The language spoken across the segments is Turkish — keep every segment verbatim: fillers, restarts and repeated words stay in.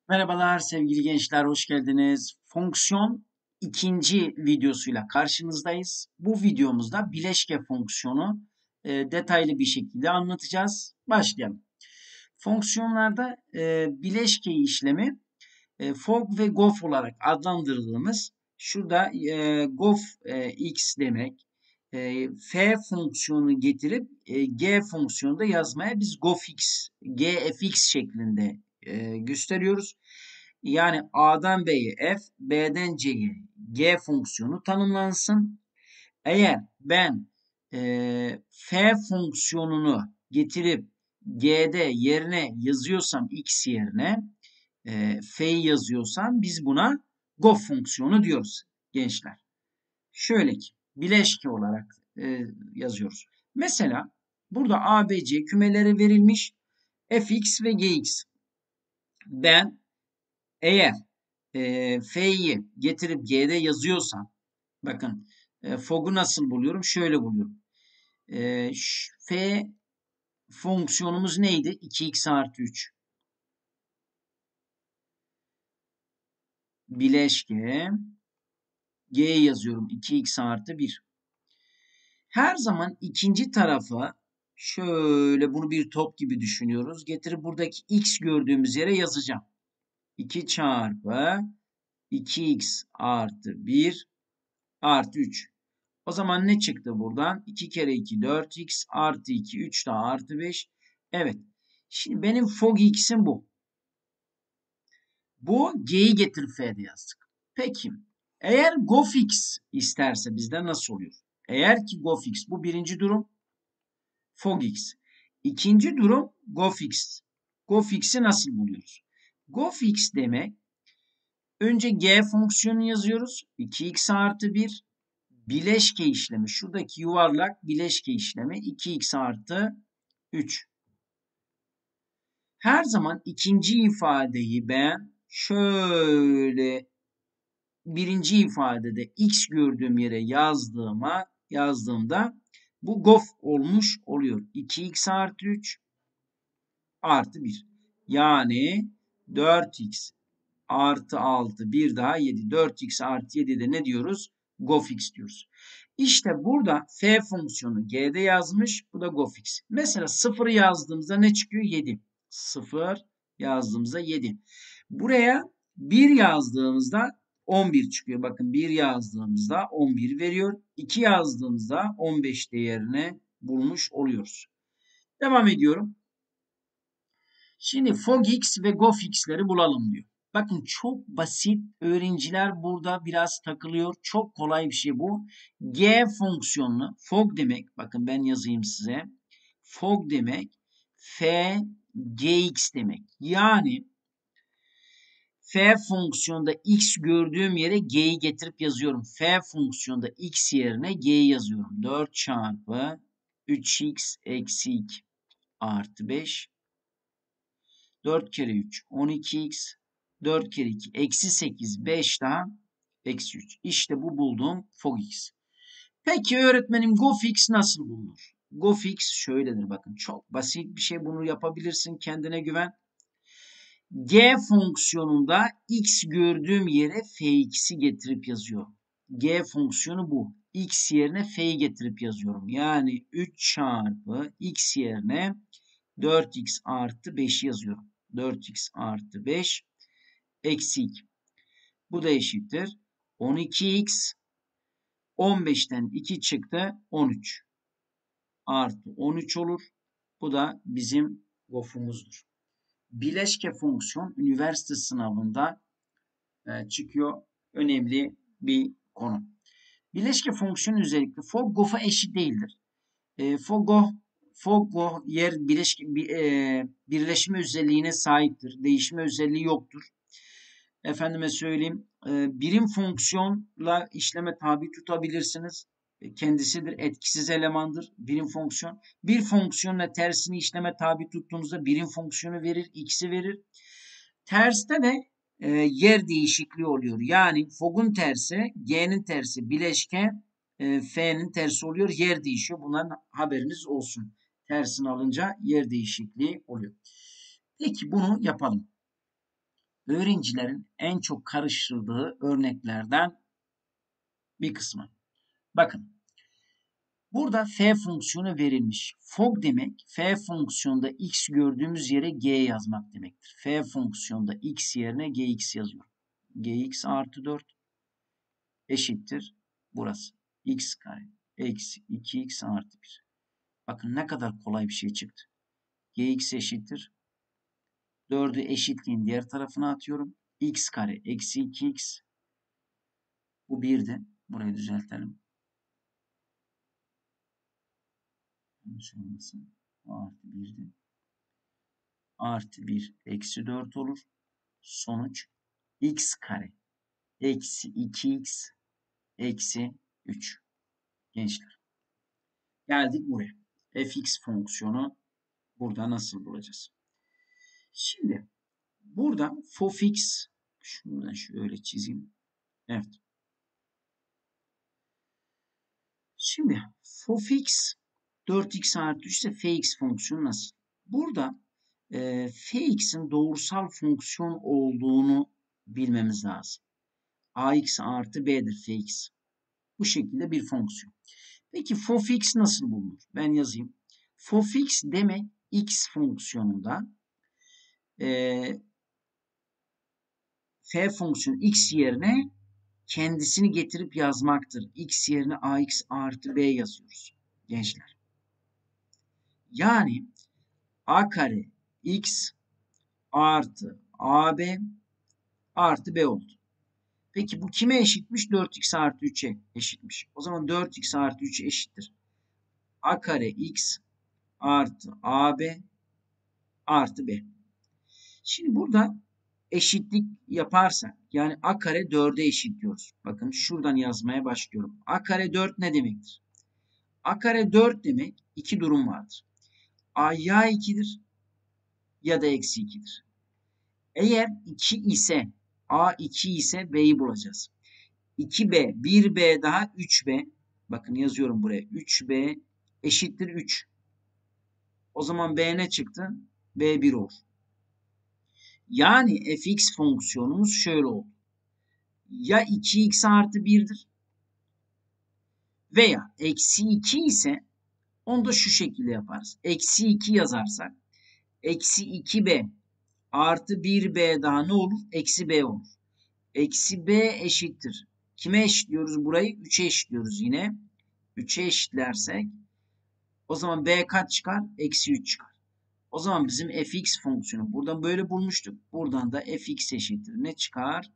Merhabalar sevgili gençler, hoş geldiniz. Fonksiyon ikinci videosuyla karşınızdayız. Bu videomuzda bileşke fonksiyonu e, detaylı bir şekilde anlatacağız. Başlayalım. Fonksiyonlarda e, bileşke işlemi e, fog ve gof olarak adlandırdığımız şurada e, gof e, x demek. E, f fonksiyonu getirip e, g fonksiyonu da yazmaya biz gofx, gfx şeklinde e, gösteriyoruz. Yani A'dan B'ye f, B'den C'ye g fonksiyonu tanımlansın. Eğer ben e, f fonksiyonunu getirip g'de yerine yazıyorsam x yerine e, f'yi yazıyorsam biz buna gof fonksiyonu diyoruz gençler. Şöyle ki bileşke olarak e, yazıyoruz. Mesela burada A, B, C kümeleri verilmiş fx ve gx. Ben eğer e, f'yi getirip g'de yazıyorsam bakın e, fog'u nasıl buluyorum? Şöyle buluyorum. E, f fonksiyonumuz neydi? iki x artı üç. Bileşke g yazıyorum. iki x artı bir. Her zaman ikinci tarafa şöyle bunu bir top gibi düşünüyoruz. Getirip buradaki x gördüğümüz yere yazacağım. iki çarpı iki x artı bir artı üç. O zaman ne çıktı buradan? iki kere iki dört x artı iki üç daha artı beş. Evet. Şimdi benim fog x'im bu. Bu g'yi getir f'de yazdık. Peki. Eğer gofx isterse bizden nasıl oluyor? Eğer ki gofx bu birinci durum fogx. İkinci durum gofx. Gofx'i nasıl buluyoruz? Gofx demek önce g fonksiyonu yazıyoruz. iki x artı bir bileşke işlemi. Şuradaki yuvarlak bileşke işlemi iki x artı üç. Her zaman ikinci ifadeyi ben şöyle birinci ifadede x gördüğüm yere yazdığıma yazdığımda bu gof olmuş oluyor. iki x artı üç artı bir. Yani dört x artı altı bir daha yedi. dört x artı yedi de ne diyoruz? Gofx diyoruz. İşte burada f fonksiyonu g'de yazmış. Bu da gofx. Mesela sıfırı yazdığımızda ne çıkıyor? yedi. sıfır yazdığımızda yedi. Buraya bir yazdığımızda on bir çıkıyor. Bakın bir yazdığımızda on bir veriyor. iki yazdığımızda on beş değerini bulmuş oluyoruz. Devam ediyorum. Şimdi fogx ve gofx'leri bulalım diyor. Bakın çok basit. Öğrenciler burada biraz takılıyor. Çok kolay bir şey bu. G fonksiyonunu fog demek. Bakın ben yazayım size. Fog demek f gx demek. Yani f fonksiyonda x gördüğüm yere g'yi getirip yazıyorum. F fonksiyonda x yerine g'yi yazıyorum. dört çarpı üç x eksi iki artı beş. dört kere üç on iki x. dört kere iki eksi sekiz. beş daha eksi üç. İşte bu bulduğum fogx. Peki öğretmenim gofx nasıl bulunur? Gofx şöyledir bakın. Çok basit bir şey, bunu yapabilirsin. Kendine güven. G fonksiyonunda x gördüğüm yere fx'i getirip yazıyorum. G fonksiyonu bu. X yerine f'yi getirip yazıyorum. Yani üç çarpı x yerine dört x artı beş yazıyorum. dört x artı beş eksi iki. Bu da eşittir. on iki x on beşten iki çıktı on üç. Artı on üç olur. Bu da bizim gofumuzdur. Bileşke fonksiyon üniversite sınavında e, çıkıyor. Önemli bir konu. Bileşke fonksiyon özellikle fog gofa eşit değildir. E, fogo Fogo yer bileşke, e, birleşme özelliğine sahiptir. Değişme özelliği yoktur. Efendime söyleyeyim, e, birim fonksiyonla işleme tabi tutabilirsiniz. E, kendisidir, etkisiz elemandır birim fonksiyon. Bir fonksiyonla tersini işleme tabi tuttuğunuzda birim fonksiyonu verir, x'i verir. Terste de e, yer değişikliği oluyor. Yani fog'un tersi, g'nin tersi bileşke, e, f'nin tersi oluyor. Yer değişiyor. Bunların haberiniz olsun. Tersini alınca yer değişikliği oluyor. Peki bunu yapalım. öğrencilerin en çok karıştırdığı örneklerden bir kısmı. Bakın. Burada f fonksiyonu verilmiş. Fog demek f fonksiyonda x gördüğümüz yere g yazmak demektir. F fonksiyonda x yerine gx yazıyorum. Gx artı dört eşittir burası. X kare eksi iki x artı bir. Bakın ne kadar kolay bir şey çıktı. Gx eşittir. dördü eşitliğin diğer tarafına atıyorum. X kare eksi iki x. Bu birdi. Burayı düzeltelim. Yanlış olmasın. Artı birdi. Artı bir eksi dört olur. Sonuç x kare eksi iki x eksi üç. Gençler. Geldik buraya. Fx fonksiyonu burada nasıl bulacağız? Şimdi burada fofx, şuradan şöyle çizeyim. Evet. Şimdi fofx dört x artı üç ise fx fonksiyonu nasıl? Burada e, fx'in doğrusal fonksiyon olduğunu bilmemiz lazım. Ax artı b'dir fx. Bu şekilde bir fonksiyon. Peki fofx nasıl bulunur? Ben yazayım. Fofx demek x fonksiyonunda e, f fonksiyonu x yerine kendisini getirip yazmaktır. X yerine ax artı b yazıyoruz gençler. Yani a kare x artı ab artı b oldu. Peki bu kime eşitmiş? dört x artı üçe eşitmiş. O zaman dört x artı üç eşittir. A kare x artı ab artı b. Şimdi burada eşitlik yaparsak yani a kare dörde eşit diyoruz. Bakın şuradan yazmaya başlıyorum. A kare dört ne demektir? A kare dört demek iki durum vardır. A ya ikidir ya da eksi ikidir. Eğer iki ise A iki ise B'yi bulacağız. iki b, bir b daha üç b. Bakın yazıyorum buraya. üç b eşittir üç. O zaman B ne çıktı? B bir olur. Yani fx fonksiyonumuz şöyle oldu. Ya iki x artı birdir veya eksi iki ise onu da şu şekilde yaparız. Eksi iki yazarsak eksi iki b artı bir b daha ne olur? Eksi b olur. Eksi b eşittir. Kime eşitliyoruz burayı? üçe eşitliyoruz yine. üçe eşitlersek o zaman b kaç çıkar? Eksi üç çıkar. O zaman bizim fx fonksiyonu buradan böyle bulmuştuk. Buradan da fx eşittir. Ne çıkar?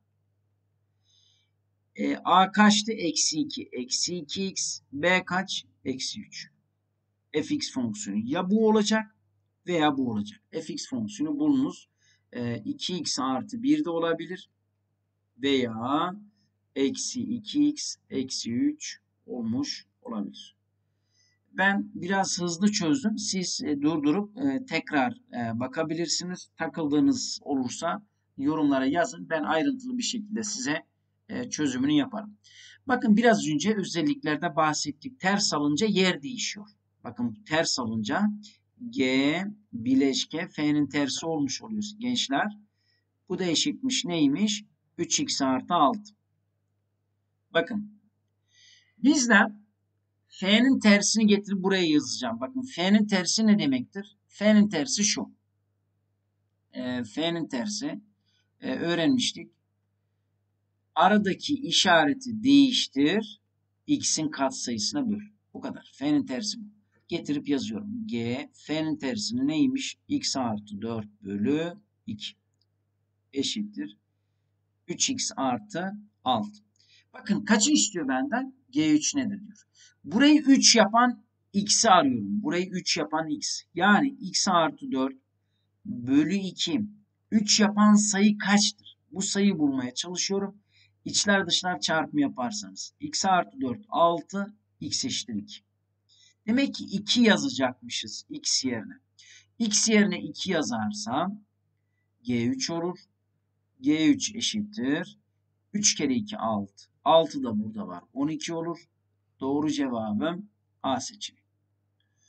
E, a kaçtı? Eksi iki. Eksi iki x. B kaç? Eksi üç. Fx fonksiyonu ya bu olacak veya bu olacak. Fx fonksiyonu bulunuz. E, iki x artı bir de olabilir. Veya eksi iki x eksi üç olmuş olabilir. Ben biraz hızlı çözdüm. Siz e, durdurup e, tekrar e, bakabilirsiniz. Takıldığınız olursa yorumlara yazın. Ben ayrıntılı bir şekilde size e, çözümünü yaparım. Bakın biraz önce özelliklerde bahsettik. Ters alınca yer değişiyor. Bakın ters alınca G bileşke F'nin tersi olmuş oluyor gençler. Bu da eşitmiş neymiş? üç x artı altı. Bakın bizler F'nin tersini getirip buraya yazacağım. Bakın F'nin tersi ne demektir? F'nin tersi şu. E, F'nin tersi e, öğrenmiştik. Aradaki işareti değiştir. X'in katsayısına böl. Bu kadar. F'nin tersi bu. Getirip yazıyorum. G. F'nin tersini neymiş? X artı dört bölü iki. Eşittir. üç x artı altı. Bakın kaçı istiyor benden? G üç nedir diyor. Burayı üç yapan x'i arıyorum. Burayı üç yapan x. Yani x artı dört bölü iki. üç yapan sayı kaçtır? Bu sayıyı bulmaya çalışıyorum. İçler dışlar çarpımı yaparsanız. X artı dört altı. X eşittir iki. Demek ki iki yazacakmışız x yerine. X yerine iki yazarsam G üç olur. G üç eşittir. üç kere iki altı. altı da burada var. on iki olur. Doğru cevabım A seçeneği.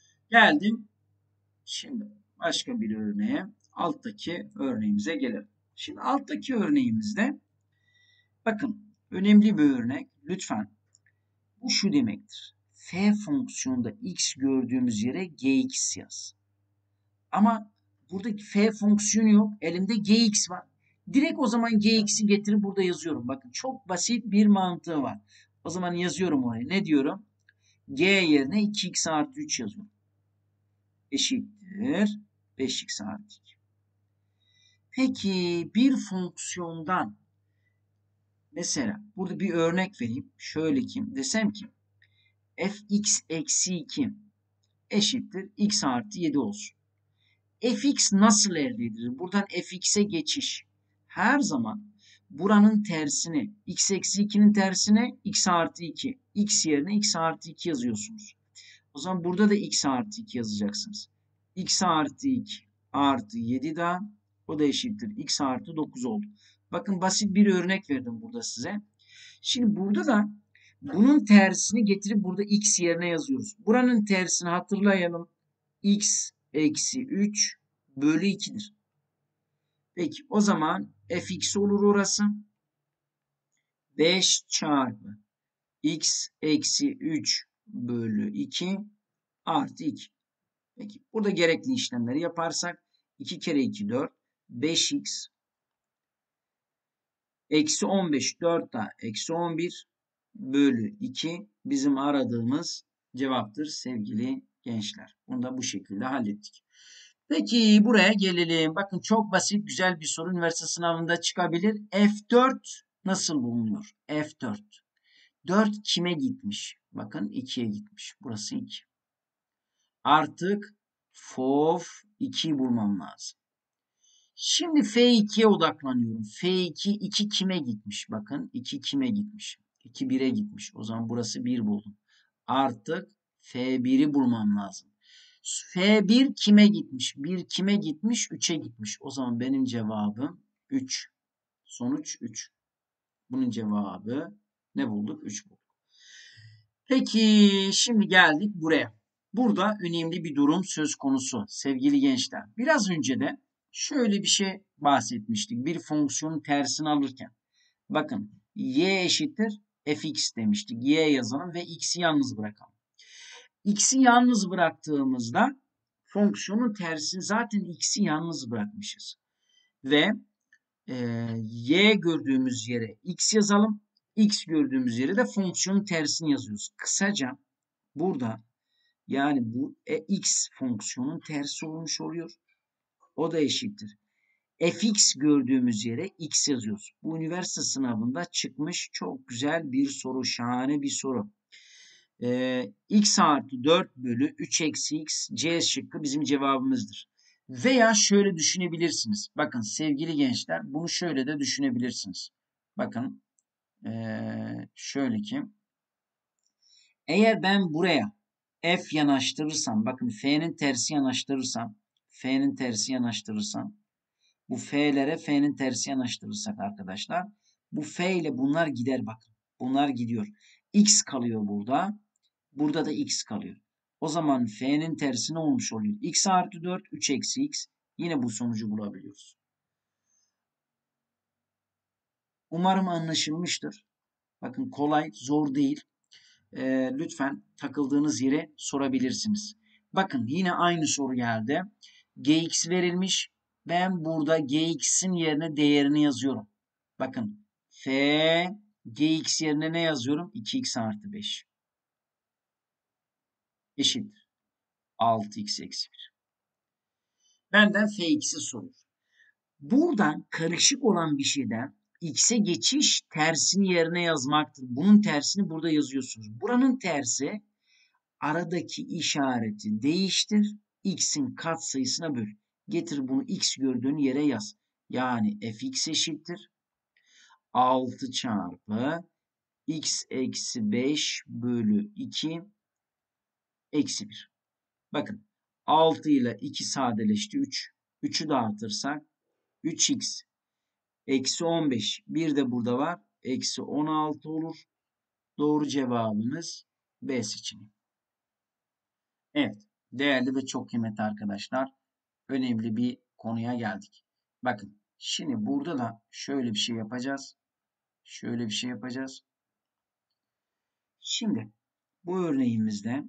Geldim. Şimdi başka bir örneğe. Alttaki örneğimize gelelim. Şimdi alttaki örneğimizde bakın önemli bir örnek. Lütfen bu şu demektir. F fonksiyonunda x gördüğümüz yere gx yaz. Ama buradaki f fonksiyonu yok. Elimde gx var. Direkt o zaman gx'i getirip burada yazıyorum. Bakın çok basit bir mantığı var. O zaman yazıyorum oraya. Ne diyorum? G yerine iki x artı üç yazıyorum. Eşittir beş x artı iki. Peki bir fonksiyondan mesela burada bir örnek vereyim. Şöyle ki desem ki fx eksi iki eşittir x artı yedi olsun. Fx nasıl elde edilir? Buradan fx'e geçiş. Her zaman buranın tersini, x eksi ikinin tersine x artı iki. X yerine x artı iki yazıyorsunuz. O zaman burada da x artı iki yazacaksınız. X artı iki artı yedi daha. O da eşittir. X artı dokuz oldu. Bakın basit bir örnek verdim burada size. Şimdi burada da bunun tersini getirip burada x yerine yazıyoruz. Buranın tersini hatırlayalım. X eksi üç bölü iki'dir. Peki o zaman fx olur orası. beş çarpı x eksi üç bölü iki artı iki. Peki burada gerekli işlemleri yaparsak iki kere iki dört. beş x eksi on beş dört daha eksi on bir bölü iki bizim aradığımız cevaptır sevgili gençler. Bunu da bu şekilde hallettik. Peki buraya gelelim. Bakın çok basit güzel bir soru üniversite sınavında çıkabilir. F dört nasıl bulunuyor? F dört. dört kime gitmiş? Bakın iki'ye gitmiş. Burası iki. Artık F of iki'yi bulmam lazım. Şimdi F iki'ye odaklanıyorum. F iki, iki kime gitmiş? Bakın iki kime gitmiş? iki bir'e gitmiş. O zaman burası bir buldum. Artık F bir'i bulmam lazım. F bir kime gitmiş? bir kime gitmiş? üç'e gitmiş. O zaman benim cevabım üç. Sonuç üç. Bunun cevabı ne bulduk? üç bulduk. Peki şimdi geldik buraya. Burada önemli bir durum söz konusu sevgili gençler. Biraz önce de şöyle bir şey bahsetmiştik. Bir fonksiyonun tersini alırken. Bakın y eşittir fx demiştik. Y yazalım ve x'i yalnız bırakalım. X'i yalnız bıraktığımızda fonksiyonun tersini zaten x'i yalnız bırakmışız. Ve e, y gördüğümüz yere x yazalım. X gördüğümüz yere de fonksiyonun tersini yazıyoruz. Kısaca burada yani bu e, x fonksiyonun tersi olmuş oluyor. O da eşittir. Fx gördüğümüz yere x yazıyoruz. Bu üniversite sınavında çıkmış çok güzel bir soru. Şahane bir soru. Ee, x artı dört bölü üç eksi x C şıkkı bizim cevabımızdır. Veya şöyle düşünebilirsiniz. Bakın sevgili gençler bunu şöyle de düşünebilirsiniz. Bakın ee, şöyle ki eğer ben buraya f yanaştırırsam bakın f'nin tersi yanaştırırsam f'nin tersi yanaştırırsam bu f'lere f'nin tersi yanaştırırsak arkadaşlar bu f ile bunlar gider bakın. Bunlar gidiyor. X kalıyor burada. Burada da x kalıyor. O zaman f'nin tersi ne olmuş oluyor? X artı dört, üç eksi x. Yine bu sonucu bulabiliyoruz. Umarım anlaşılmıştır. Bakın kolay, zor değil. Ee, lütfen takıldığınız yere sorabilirsiniz. Bakın yine aynı soru geldi. Gx verilmiş. Ben burada gx'in yerine değerini yazıyorum. Bakın f gx yerine ne yazıyorum? iki x artı beş. Eşittir. altı x eksi bir. Benden fx'i soruyor. Buradan karışık olan bir şeyden x'e geçiş tersini yerine yazmaktır. Bunun tersini burada yazıyorsunuz. Buranın tersi aradaki işareti değiştir. X'in katsayısına böl. Getir bunu x gördüğün yere yaz. Yani fx eşittir. altı çarpı x eksi beş bölü iki eksi bir. Bakın altı ile iki sadeleşti üç. üç'ü dağıtırsak üç x eksi on beş. Bir de burada var. Eksi on altı olur. Doğru cevabımız B seçeneği. Evet. Değerli ve çok kıymetli arkadaşlar. Önemli bir konuya geldik. Bakın. Şimdi burada da şöyle bir şey yapacağız. Şöyle bir şey yapacağız. Şimdi bu örneğimizde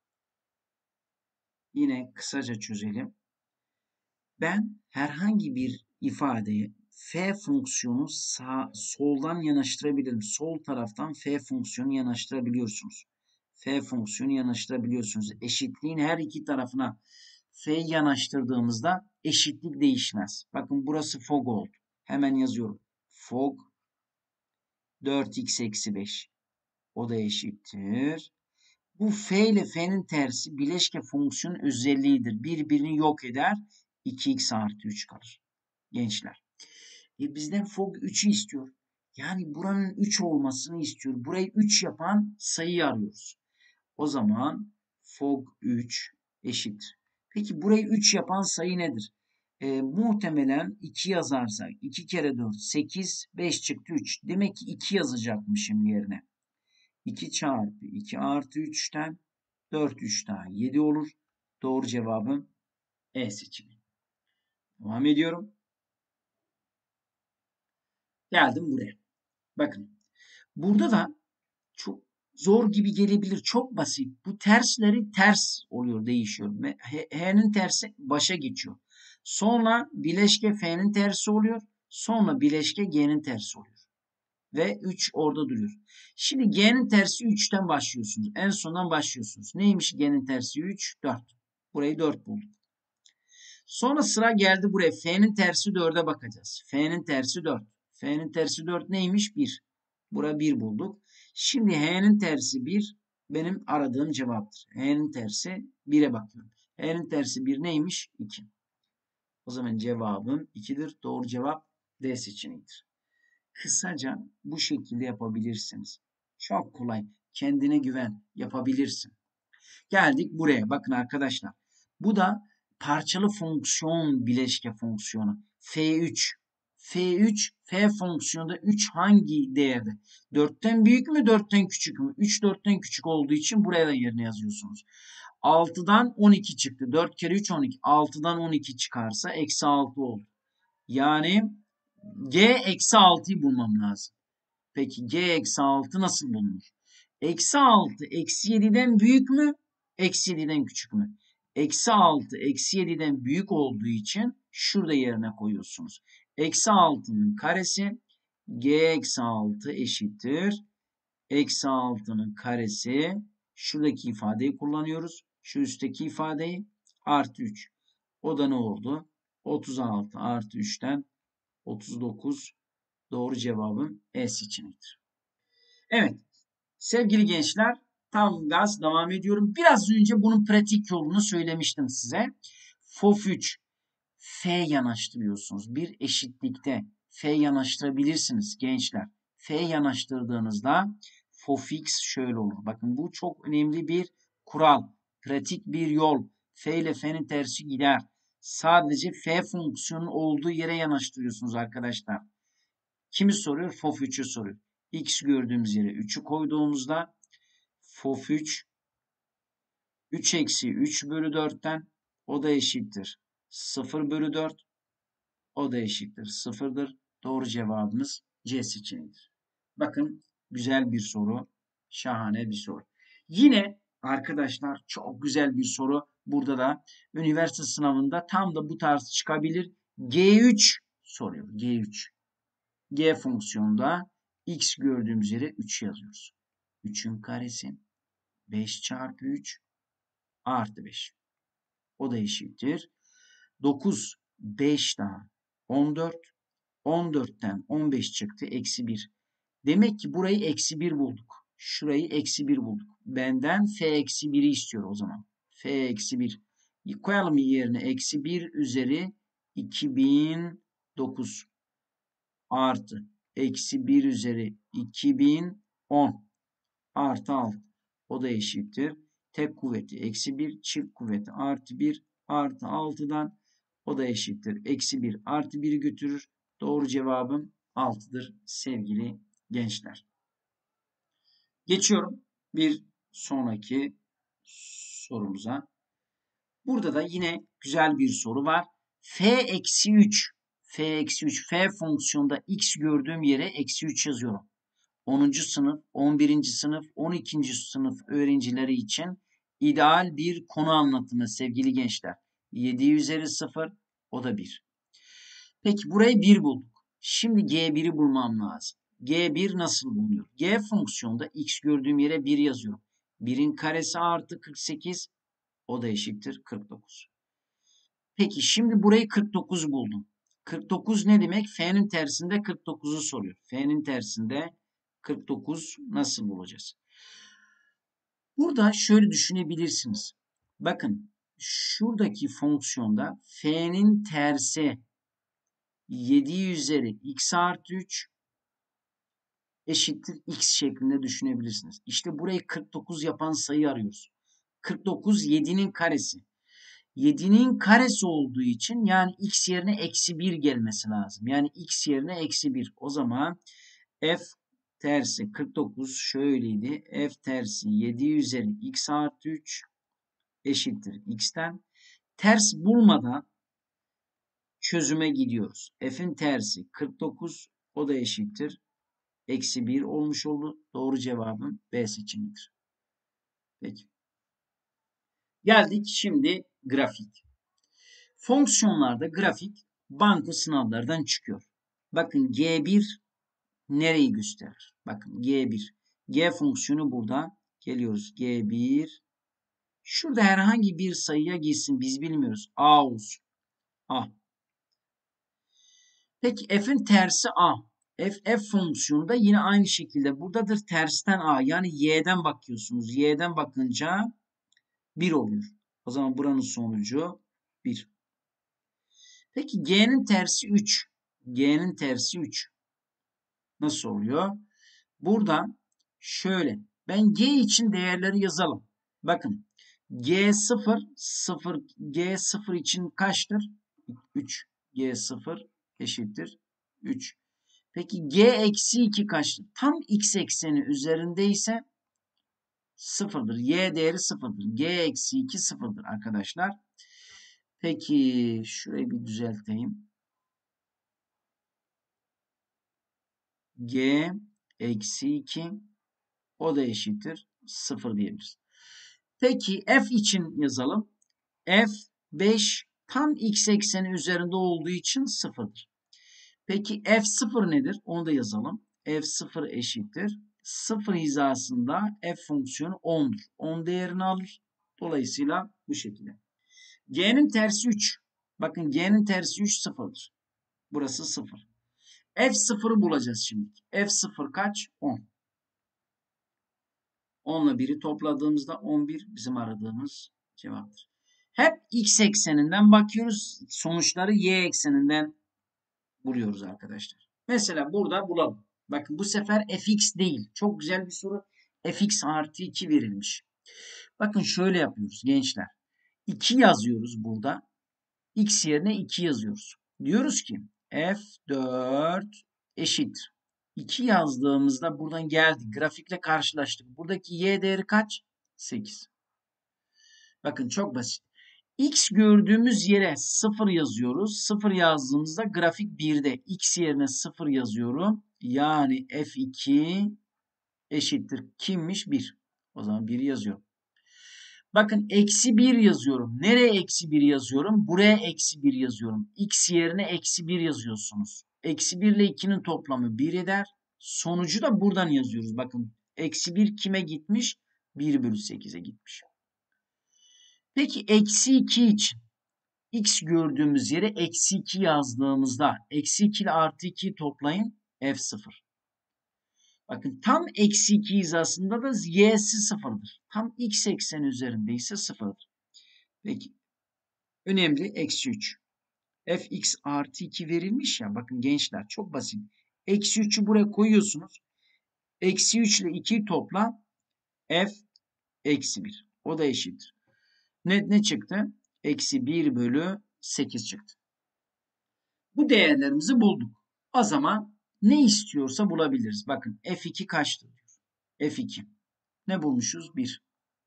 yine kısaca çözelim. Ben herhangi bir ifadeye f fonksiyonu sağ, soldan yanaştırabilirim. Sol taraftan f fonksiyonu yanaştırabiliyorsunuz. F fonksiyonu yanaştırabiliyorsunuz. Eşitliğin her iki tarafına f yanaştırdığımızda eşitlik değişmez. Bakın burası fog oldu. Hemen yazıyorum. Fog dört x eksi beş. O da eşittir. Bu f ile f'nin tersi bileşke fonksiyon özelliğidir. Birbirini yok eder. iki x artı üç kalır. Gençler. E bizden fog üçü istiyor. Yani buranın üç olmasını istiyor. Burayı üç yapan sayıyı arıyoruz. O zaman fog üç eşittir. Peki burayı üç yapan sayı nedir? E, muhtemelen iki yazarsak iki kere dört sekiz, beş çıktı üç. Demek ki iki yazacakmışım yerine. iki çarpı iki artı üçten dört üç daha yedi olur. Doğru cevabım E seçeneği. Devam ediyorum. Geldim buraya. Bakın. Burada da çok zor gibi gelebilir. Çok basit. Bu tersleri ters oluyor, değişiyor. H'nin tersi başa geçiyor. Sonra bileşke F'nin tersi oluyor. Sonra bileşke G'nin tersi oluyor. Ve üç orada duruyor. Şimdi G'nin tersi üçten başlıyorsunuz. En sondan başlıyorsunuz. Neymiş G'nin tersi üç? dört. Burayı dört bulduk. Sonra sıra geldi buraya. F'nin tersi dörde bakacağız. F'nin tersi dört. F'nin tersi dört neymiş? bir. Buraya bir bulduk. Şimdi H'nin tersi bir benim aradığım cevaptır. H'nin tersi bire bakıyorum. H'nin tersi bir neymiş? iki. O zaman cevabım ikidir. Doğru cevap D seçeneğidir. Kısaca bu şekilde yapabilirsiniz. Çok kolay. Kendine güven. Yapabilirsin. Geldik buraya. Bakın arkadaşlar. Bu da parçalı fonksiyon bileşke fonksiyonu. F üç. F üç, F fonksiyonunda üç hangi değerde? dörtten büyük mü, dörtten küçük mü? üç dörtten küçük olduğu için buraya da yerine yazıyorsunuz. altıdan on iki çıktı. dört kere üç on iki. altıdan on iki çıkarsa eksi altı oldu. Yani G eksi altıyı bulmam lazım. Peki G eksi altı nasıl bulunur? Eksi altı eksi yediden büyük mü? Eksi yediden küçük mü? Eksi altı eksi yediden büyük olduğu için şurada yerine koyuyorsunuz. Eksi altının karesi G eksi altı eşittir. Eksi altının karesi şuradaki ifadeyi kullanıyoruz. Şu üstteki ifadeyi artı üç. O da ne oldu? otuz altı artı üçten otuz dokuz. Doğru cevabım E seçeneğidir. Evet. Sevgili gençler, tam gaz devam ediyorum. Biraz önce bunun pratik yolunu söylemiştim size. F O F üç, F yanaştırıyorsunuz. Bir eşitlikte F yanaştırabilirsiniz gençler. F yanaştırdığınızda F O F X şöyle olur. Bakın bu çok önemli bir kural. Pratik bir yol. F ile F'nin tersi gider. Sadece F fonksiyonun olduğu yere yanaştırıyorsunuz arkadaşlar. Kimi soruyor? F O F üçü soruyor. X gördüğümüz yere üçü koyduğumuzda F O F üç üç eksi üç bölü dörtten o da eşittir. sıfır bölü dört o da eşittir. sıfırdır. Doğru cevabımız C seçeneğidir. Bakın güzel bir soru. Şahane bir soru. Yine arkadaşlar çok güzel bir soru. Burada da üniversite sınavında tam da bu tarz çıkabilir. G üç soruyor. G üç. G fonksiyonunda x gördüğümüz yere üç yazıyoruz. üçün karesi beş çarpı üç artı beş. O da eşittir. dokuz, beş daha on dört. on dörtten on beş çıktı. Eksi bir. Demek ki burayı eksi bir bulduk. Şurayı eksi bir bulduk. Benden f eksi biri istiyor o zaman. F eksi bir. Koyalım yerine eksi bir üzeri iki bin dokuz artı eksi bir üzeri iki bin on artı altı. O da eşittir. Tek kuvveti eksi bir, çift kuvveti artı bir artı altıdan o da eşittir. Eksi bir artı biri götürür. Doğru cevabım altıdır sevgili gençler. Geçiyorum bir sonraki sorumuza. Burada da yine güzel bir soru var. F eksi üç. f eksi üç. F fonksiyonda x gördüğüm yere eksi üç yazıyorum. onuncu sınıf, on birinci sınıf, on ikinci sınıf öğrencileri için ideal bir konu anlatımı sevgili gençler. yedi üzeri sıfır, o da bir. Peki burayı bir bulduk. Şimdi g bir'i bulmam lazım. g bir nasıl bulunuyor? G fonksiyonda x gördüğüm yere bir yazıyorum. birin karesi artı kırk sekiz, o da eşittir kırk dokuz. Peki şimdi burayı kırk dokuz buldum. kırk dokuz ne demek? F'nin tersinde kırk dokuzu soruyor. F'nin tersinde kırk dokuz nasıl bulacağız? Burada şöyle düşünebilirsiniz. Bakın şuradaki fonksiyonda F'nin tersi yedi üzeri x artı üç eşittir x şeklinde düşünebilirsiniz. İşte burayı kırk dokuz yapan sayı arıyoruz. kırk dokuz yedi'nin karesi. yedi'nin karesi olduğu için yani x yerine eksi bir gelmesi lazım. Yani x yerine eksi bir. O zaman f tersi kırk dokuz şöyleydi. F tersi yedi üzeri x artı üç eşittir x'ten. Ters bulmadan çözüme gidiyoruz. F'in tersi kırk dokuz, o da eşittir eksi bir olmuş oldu. Doğru cevabım B seçeneğidir. Peki. Geldik şimdi grafik. Fonksiyonlarda grafik banko sınavlardan çıkıyor. Bakın G bir nereyi gösterir? Bakın G bir. G fonksiyonu burada. Geliyoruz G bir. Şurada herhangi bir sayıya gitsin. Biz bilmiyoruz. A olsun. A. Peki F'in tersi A. F, F fonksiyonu da yine aynı şekilde buradadır. Tersten A. Yani Y'den bakıyorsunuz. Y'den bakınca bir oluyor. O zaman buranın sonucu bir. Peki G'nin tersi üç. G'nin tersi üç. Nasıl oluyor? Burada şöyle. Ben G için değerleri yazalım. Bakın. G sıfır, sıfır, G sıfır için kaçtır? üç. G sıfır eşittir üç. Peki G eksi iki kaçtır? Tam x ekseni üzerindeyse sıfırdır. Y değeri sıfırdır. G eksi iki sıfırdır arkadaşlar. Peki şurayı bir düzelteyim. G eksi iki, o da eşittir sıfır diyebiliriz. Peki f için yazalım. F beş tam x ekseni üzerinde olduğu için sıfırdır. Peki f sıfır nedir? Onu da yazalım. F sıfır eşittir. sıfır hizasında f fonksiyonu on'dur. on değerini alır. Dolayısıyla bu şekilde. G'nin tersi üç. Bakın G'nin tersi üç sıfırdır. Burası sıfır. F sıfırı bulacağız şimdi. F sıfır kaç? on. on ile bir'i topladığımızda on bir bizim aradığımız cevaptır. Hep x ekseninden bakıyoruz. Sonuçları y ekseninden buluyoruz arkadaşlar. Mesela burada bulalım. Bakın bu sefer fx değil. Çok güzel bir soru. Fx artı iki verilmiş. Bakın şöyle yapıyoruz gençler. iki yazıyoruz burada. X yerine iki yazıyoruz. Diyoruz ki f dört eşittir. iki yazdığımızda buradan geldi. Grafikle karşılaştık. Buradaki y değeri kaç? sekiz. Bakın çok basit. X gördüğümüz yere sıfır yazıyoruz. sıfır yazdığımızda grafik birde. X yerine sıfır yazıyorum. Yani f iki eşittir. Kimmiş? bir. O zaman bir yazıyorum. Bakın eksi bir yazıyorum. Nereye eksi bir yazıyorum? Buraya eksi bir yazıyorum. X yerine eksi bir yazıyorsunuz. Eksi bir ile ikinin toplamı bir eder. Sonucu da buradan yazıyoruz. Bakın eksi bir kime gitmiş? bir bölü sekize gitmiş. Peki eksi iki için x gördüğümüz yere eksi iki yazdığımızda eksi iki ile artı ikiyi toplayın. F sıfır. Bakın tam eksi iki hizasında da y'si sıfırdır. Tam x ekseni üzerinde ise sıfırdır. Peki. Önemli eksi üç. Fx artı iki verilmiş ya. Bakın gençler çok basit. Eksi üçü buraya koyuyorsunuz. Eksi üç ile ikiyi topla. F eksi bir. O da eşittir. Ne, ne çıktı? Eksi bir bölü sekiz çıktı. Bu değerlerimizi bulduk. O zaman ne istiyorsa bulabiliriz. Bakın F iki kaçtır? F iki. Ne bulmuşuz? bir.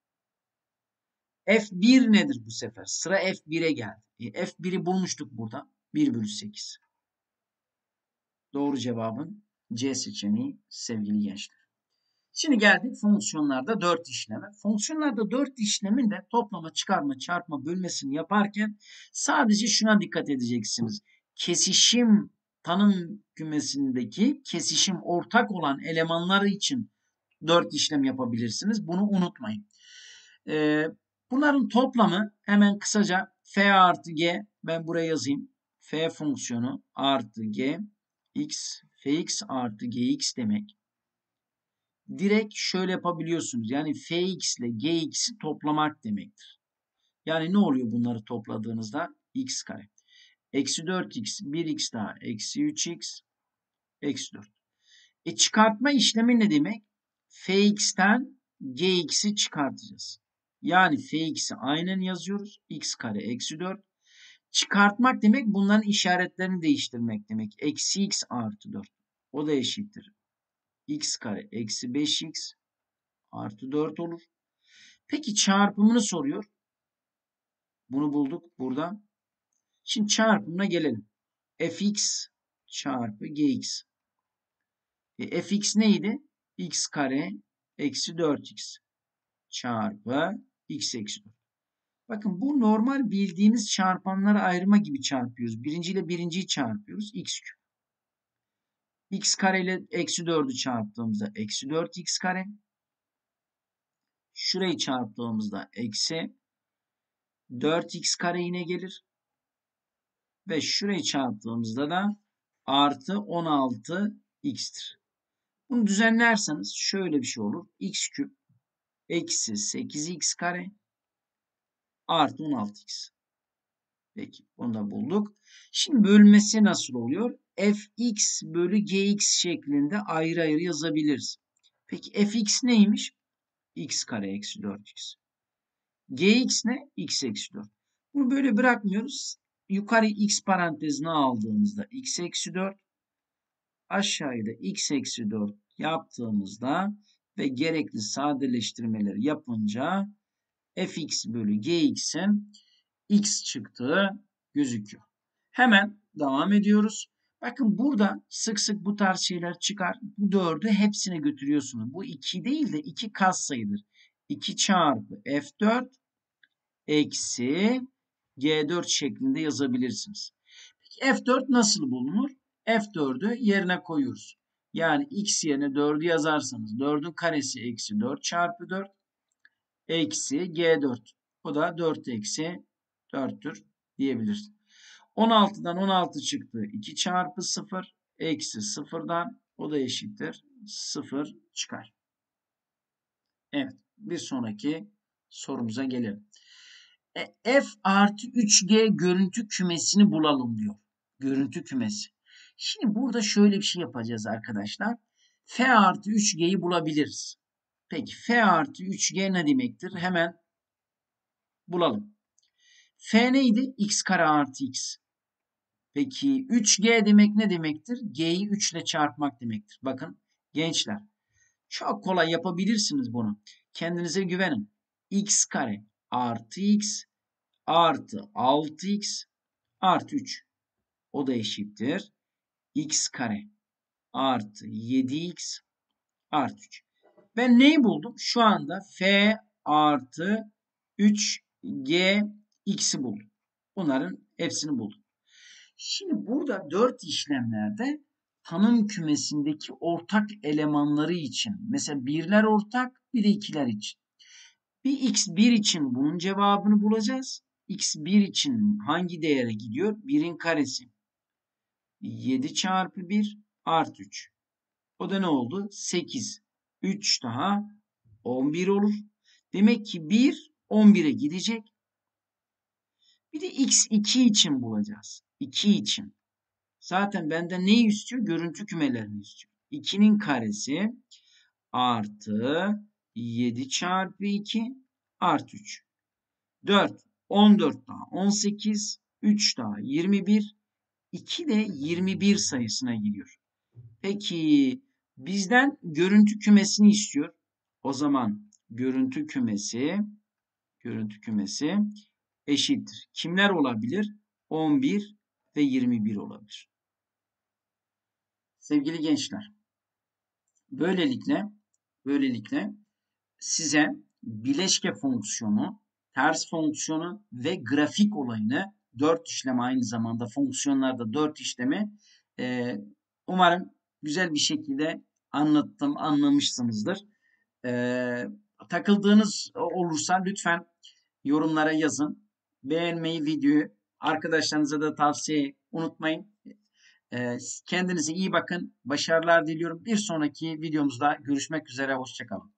F bir nedir bu sefer? Sıra F bir'e geldi. E, F bir'i bulmuştuk burada. bir bölü sekiz. Doğru cevabın C seçeneği sevgili gençler. Şimdi geldik fonksiyonlarda dört işleme. Fonksiyonlarda dört işlemin de toplama, çıkarma, çarpma, bölmesini yaparken sadece şuna dikkat edeceksiniz. Kesişim tanım kümesindeki kesişim ortak olan elemanları için dört işlem yapabilirsiniz. Bunu unutmayın. Ee, bunların toplamı hemen kısaca f artı g, ben buraya yazayım. F fonksiyonu artı g x, fx artı gx demek. Direkt şöyle yapabiliyorsunuz. Yani fx ile gx'i toplamak demektir. Yani ne oluyor bunları topladığınızda? X kare. Eksi dört x, bir x daha eksi üç x, eksi dört. E çıkartma işlemi ne demek? Fx'ten gx'i çıkartacağız. Yani fx'i aynen yazıyoruz. X kare eksi dört. Çıkartmak demek bunların işaretlerini değiştirmek demek. Eksi x artı dört. O da eşittir. X kare eksi beş x artı dört olur. Peki çarpımını soruyor. Bunu bulduk burada. Şimdi çarpımına gelelim. Fx çarpı gx. E, fx neydi? X kare eksi dört x çarpı x eksi dört. Bakın bu normal bildiğimiz çarpanları ayırma gibi çarpıyoruz. Birinci ile birinciyi çarpıyoruz. X küp. X kare ile eksi dördü çarptığımızda eksi dört x kare. Şurayı çarptığımızda eksi dört x kare yine gelir. Ve şurayı çarptığımızda da artı on altı x'tir. Bunu düzenlerseniz şöyle bir şey olur. X küp eksi sekiz x kare artı on altı x. Peki bunu da bulduk. Şimdi bölmesi nasıl oluyor? Fx bölü gx şeklinde ayrı ayrı yazabiliriz. Peki fx neymiş? X kare eksi dört x. Gx ne? X eksi dört. Bunu böyle bırakmıyoruz. Yukarı x parantezine aldığımızda x eksi dört. Aşağıda x eksi dört yaptığımızda ve gerekli sadeleştirmeleri yapınca fx bölü gx'in x çıktığı gözüküyor. Hemen devam ediyoruz. Bakın burada sık sık bu tarz şeyler çıkar. Bu dördü hepsine götürüyorsunuz. Bu iki değil de iki katsayıdır. iki çarpı f dört eksi g dört şeklinde yazabilirsiniz. Peki f dört nasıl bulunur? f dördü yerine koyuyoruz. Yani x yerine dördü yazarsanız dördün karesi eksi dört çarpı dört eksi g dört. O da dört eksi dörttür diyebiliriz. on altıdan on altı çıktı. iki çarpı sıfır eksi sıfırdan o da eşittir. sıfır çıkar. Evet. Bir sonraki sorumuza gelelim. E, F artı üç G görüntü kümesini bulalım diyor. Görüntü kümesi. Şimdi burada şöyle bir şey yapacağız arkadaşlar. F artı üç G'yi bulabiliriz. Peki F artı üç G ne demektir? Hemen bulalım. F neydi? X kare artı X. Peki üç G demek ne demektir? G'yi üç ile çarpmak demektir. Bakın gençler çok kolay yapabilirsiniz bunu. Kendinize güvenin. X kare artı X artı altı x artı üç. O da eşittir. X kare artı yedi x artı üç. Ben neyi buldum? Şu anda f artı üç g x'i buldum. Bunların hepsini buldum. Şimdi burada dört işlemlerde tanım kümesindeki ortak elemanları için mesela birler ortak bir de ikiler için. Bir x bir için bunun cevabını bulacağız. x bir için hangi değere gidiyor? birin karesi. yedi çarpı bir artı üç. O da ne oldu? sekiz. üç daha on bir olur. Demek ki bir on bire gidecek. Bir de x iki için bulacağız. iki için. Zaten benden neyi istiyor? Görüntü kümelerini istiyor. ikinin karesi artı yedi çarpı iki artı üç. dört, on dört daha on sekiz, üç daha yirmi bir, iki de yirmi bir sayısına giriyor. Peki bizden görüntü kümesini istiyor. O zaman görüntü kümesi görüntü kümesi eşittir. Kimler olabilir? on bir ve yirmi bir olabilir. Sevgili gençler, böylelikle böylelikle size bileşke fonksiyonu, ters fonksiyonu ve grafik olayını, dört işlemi aynı zamanda fonksiyonlarda dört işlemi e, umarım güzel bir şekilde anlattım, anlamışsınızdır. E, takıldığınız olursa lütfen yorumlara yazın. Beğenmeyi, videoyu arkadaşlarınıza da tavsiye unutmayın. E, kendinize iyi bakın. Başarılar diliyorum. Bir sonraki videomuzda görüşmek üzere. Hoşça kalın.